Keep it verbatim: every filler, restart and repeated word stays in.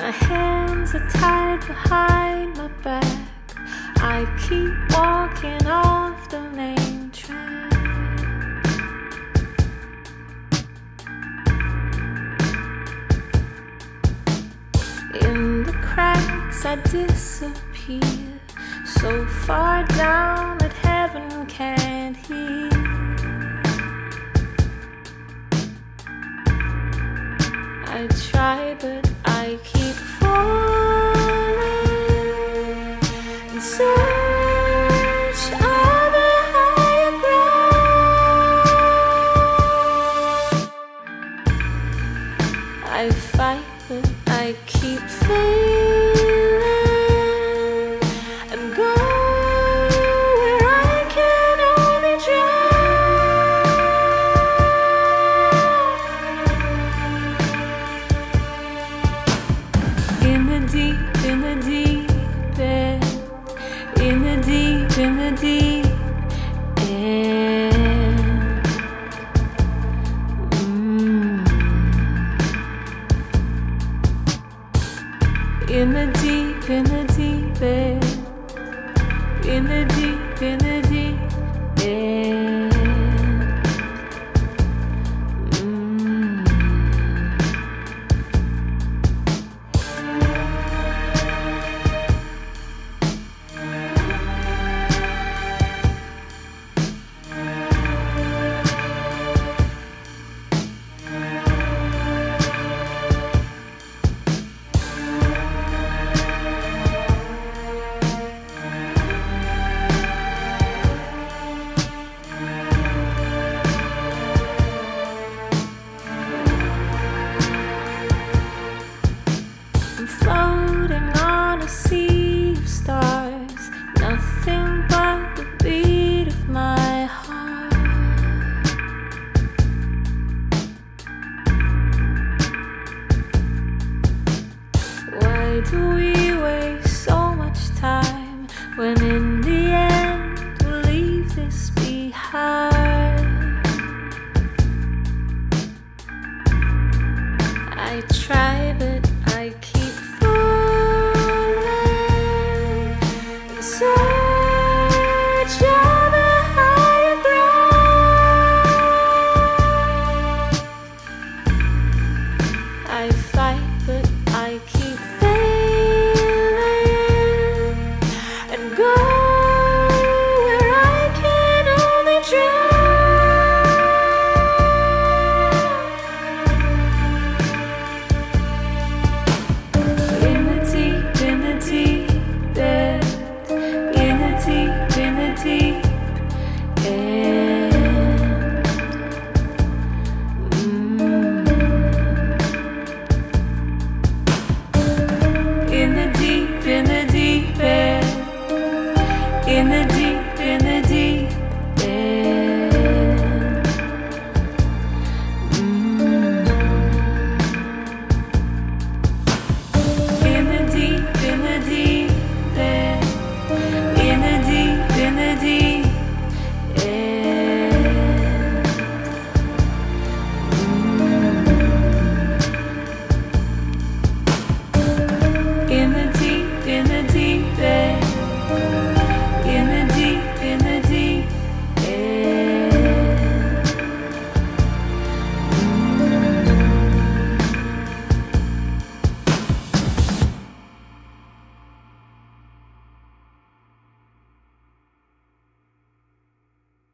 My hands are tied behind my back. I keep walking off the main track. In the cracks I disappear, so far down that heaven can't hear. I try but I keep falling in search of a higher ground. I fight but I keep failing and go where I can only drown. In the deep, in the deep end, in the deep, in the deep end. Mm. In the deep, in the deep end, in the deep, in the deep end. I'm floating on a sea of stars, nothing but the beat of my heart. Why do we waste so much time when in